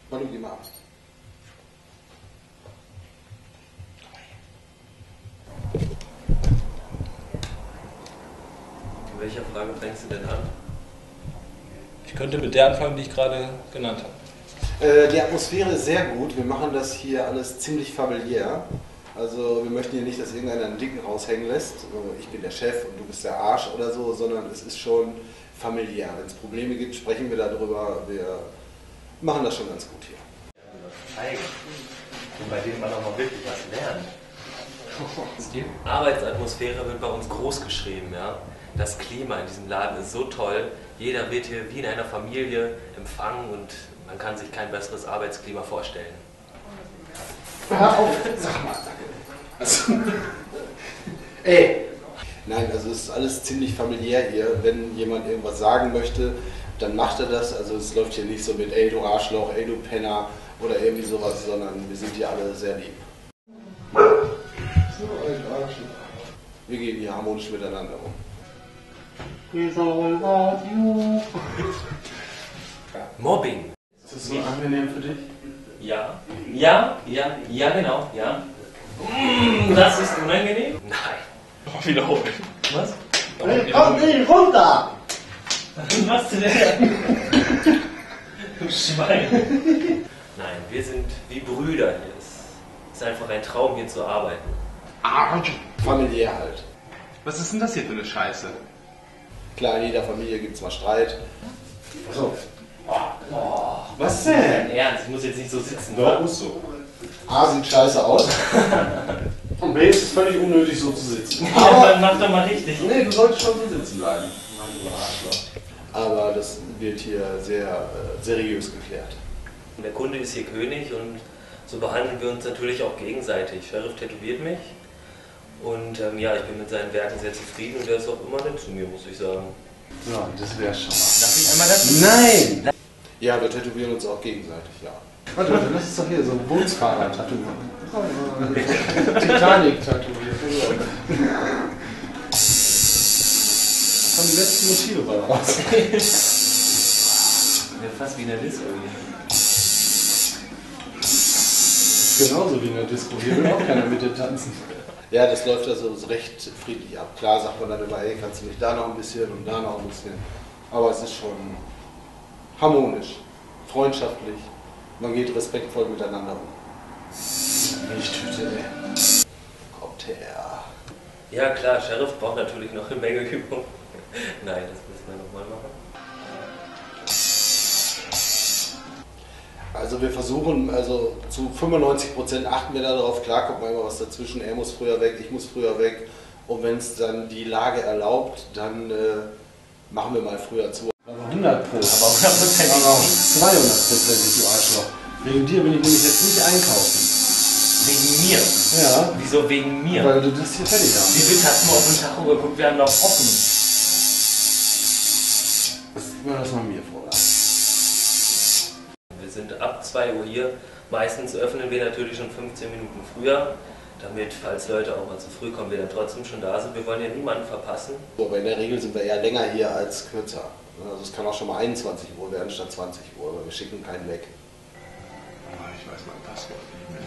Manu, geh mal ab. Mit welcher Frage fängst du denn an? Ich könnte mit der anfangen, die ich gerade genannt habe. Die Atmosphäre ist sehr gut. Wir machen das hier alles ziemlich familiär. Also wir möchten hier nicht, dass irgendeiner einen Dicken raushängen lässt. Ich bin der Chef und du bist der Arsch oder so, sondern es ist schon familiär. Wenn es Probleme gibt, sprechen wir darüber. Wir machen das schon ganz gut hier. Zeigen. Und bei denen man auch mal wirklich was lernt. Die Arbeitsatmosphäre wird bei uns groß geschrieben, ja. Das Klima in diesem Laden ist so toll. Jeder wird hier wie in einer Familie empfangen und man kann sich kein besseres Arbeitsklima vorstellen. Hör auf, sag mal, danke. Also, ey! Nein, also es ist alles ziemlich familiär hier. Wenn jemand irgendwas sagen möchte, dann macht er das. Also es läuft hier nicht so mit ey du Arschloch, ey du Penner oder irgendwie sowas, sondern wir sind hier alle sehr lieb. So ein Arschloch. Wir gehen hier harmonisch miteinander um. Mobbing. Ist das so angenehm für dich? Ja, genau, ja. Das ist unangenehm? Nein. Wiederholen. Was? Hey, komm nicht runter! Was machst du denn? Du Schwein. Nein, wir sind wie Brüder hier. Es ist einfach ein Traum, hier zu arbeiten. Familiär halt. Was ist denn das hier für eine Scheiße? Klar, in jeder Familie gibt es mal Streit. Achso. Was Dein Ernst, ich muss jetzt nicht so sitzen. Doch, muss so. A sieht scheiße aus. Und B ist es völlig unnötig so zu sitzen. Aber mach doch mal richtig. Nee, du solltest schon so sitzen bleiben. Aber das wird hier sehr seriös geklärt. Der Kunde ist hier König und so behandeln wir uns natürlich auch gegenseitig. Sheriff tätowiert mich und ja, ich bin mit seinen Werken sehr zufrieden und der ist auch immer nett zu mir, muss ich sagen. So, das wäre schon mal. Darf ich einmal das? Nein! Ja, wir tätowieren uns auch gegenseitig, ja. Warte, lass uns doch hier so ein Bootsfahrer-Tattoo machen. Titanic-Tattoo. Von den letzten Motive bei raus. Ja, fast wie in der Disco hier. Genauso wie in der Disco. Hier will auch keiner mit dir tanzen. Ja, das läuft also recht friedlich ab. Klar sagt man dann immer, ey, kannst du nicht da noch ein bisschen und da noch ein bisschen. Aber es ist schon harmonisch, freundschaftlich. Man geht respektvoll miteinander um. Ich tüte, ey. Kommt her. Ja klar, Sheriff braucht natürlich noch eine Menge Übung. Nein, das müssen wir nochmal machen. Also wir versuchen, also zu 95% achten wir darauf, klar kommt mal immer was dazwischen, er muss früher weg, ich muss früher weg. Und wenn es dann die Lage erlaubt, dann machen wir mal früher zu. Aber 100 Pro. Aber 100%. Aber auch 200%, du Arschloch. Wegen dir bin ich nämlich jetzt nicht einkaufen. Wegen mir? Ja. Wieso wegen mir? Weil du das hier fertig hast. Wie viel hast du auf den Tacho geguckt? Wir haben noch offen. Das mal mir vor. Wir sind ab 2 Uhr hier. Meistens öffnen wir natürlich schon 15 Minuten früher, damit, falls Leute auch mal zu früh kommen, wir dann trotzdem schon da sind. Wir wollen ja niemanden verpassen. Aber in der Regel sind wir eher länger hier als kürzer. Also es kann auch schon mal 21 Uhr werden statt 20 Uhr, aber wir schicken keinen weg. Ich weiß mein Passwort nicht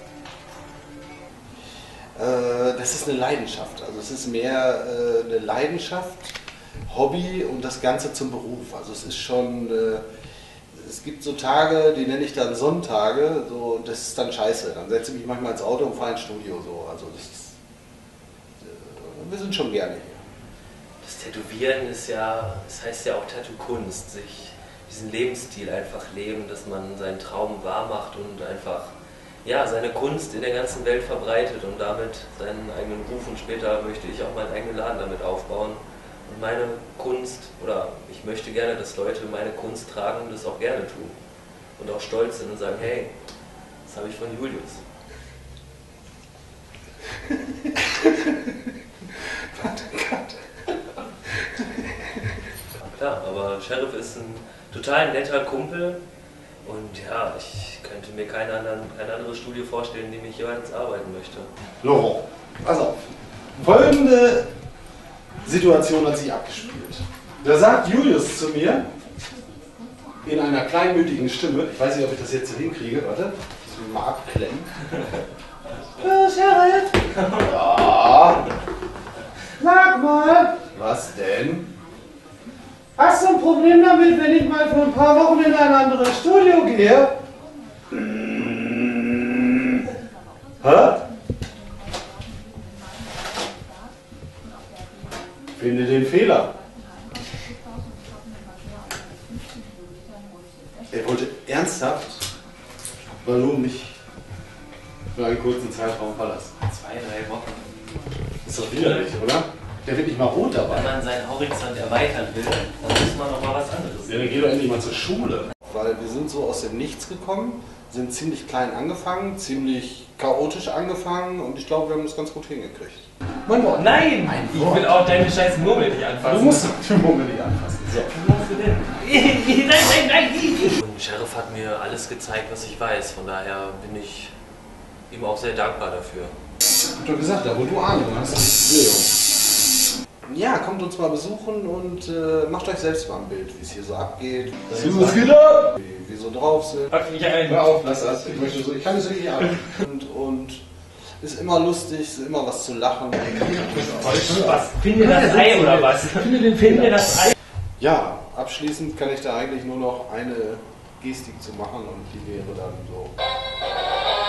mehr. Das ist eine Leidenschaft. Also es ist mehr eine Leidenschaft, Hobby und das Ganze zum Beruf. Also es ist schon, es gibt so Tage, die nenne ich dann Sonntage, so, und das ist dann scheiße. Dann setze ich mich manchmal ins Auto und fahre ins Studio. So. Also das ist, wir sind schon gerne hier. Das Tätowieren ist ja, das heißt ja auch Tattoo-Kunst, sich diesen Lebensstil einfach leben, dass man seinen Traum wahr macht und einfach ja, seine Kunst in der ganzen Welt verbreitet und damit seinen eigenen Ruf, und später möchte ich auch meinen eigenen Laden damit aufbauen und meine Kunst, oder ich möchte gerne, dass Leute meine Kunst tragen und das auch gerne tun und auch stolz sind und sagen, hey, das habe ich von Julius. Klar, aber Sheriff ist ein total netter Kumpel und ja, ich könnte mir kein anderes Studio vorstellen, in dem ich jeweils arbeiten möchte. Laurent, pass auf. Folgende Situation hat sich abgespielt. Da sagt Julius zu mir, in einer kleinmütigen Stimme, ich weiß nicht, ob ich das jetzt so hinkriege, warte, ich muss mich mal abklemmen. Ja. Sag mal, Was denn? hast du ein Problem damit, wenn ich mal für ein paar Wochen in ein anderes Studio gehe? Hä? Finde den Fehler. Er wollte ernsthaft Baloo mich für einen kurzen Zeitraum verlassen. 2-3 Wochen. Ist doch widerlich, oder? Der wird nicht mal rot Wenn dabei. man seinen Horizont erweitern will, dann muss man noch mal was anderes. Ja, dann geh doch endlich mal zur Schule. Weil wir sind so aus dem Nichts gekommen, sind ziemlich klein angefangen, ziemlich chaotisch angefangen und ich glaube, wir haben das ganz gut hingekriegt. Mein Wort. Nein! Ich will auch deine scheiß Murmel nicht anfassen. Du musst die Murmel nicht anfassen. So. Was machst du denn? Nein! Und Sheriff hat mir alles gezeigt, was ich weiß. Von daher bin ich ihm auch sehr dankbar dafür. Ich hab doch gesagt, da wo du Ahnung hast, ja, kommt uns mal besuchen und macht euch selbst mal ein Bild, wie es hier so abgeht. Was geht ab? Wie wir so drauf sind. Pack mich ein. Hör auf, lass das. Ich kann es wirklich ab. Und ist immer lustig, ist immer was zu lachen. Was? Finde das Ei oder was? Finde das Ei. Ja, abschließend kann ich da eigentlich nur noch eine Gestik zu machen und die wäre dann so.